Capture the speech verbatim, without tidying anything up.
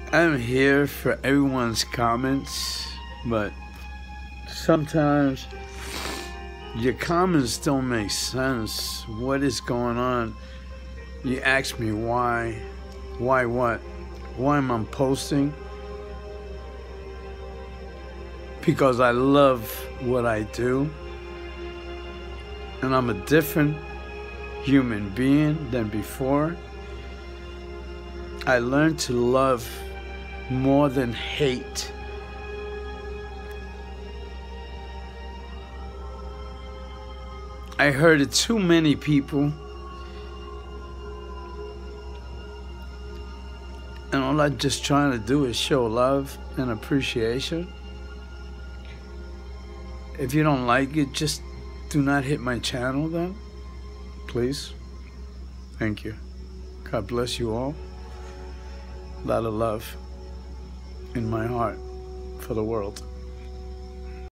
I'm here for everyone's comments, but sometimes your comments don't make sense. What is going on? You ask me why, why what? Why am I posting? Because I love what I do, and I'm a different human being than before. I learned to love more than hate. I heard it too many people, and all I'm just trying to do is show love and appreciation. If you don't like it, just do not hit my channel then, please. Thank you. God bless you all. A lot of love in my heart for the world.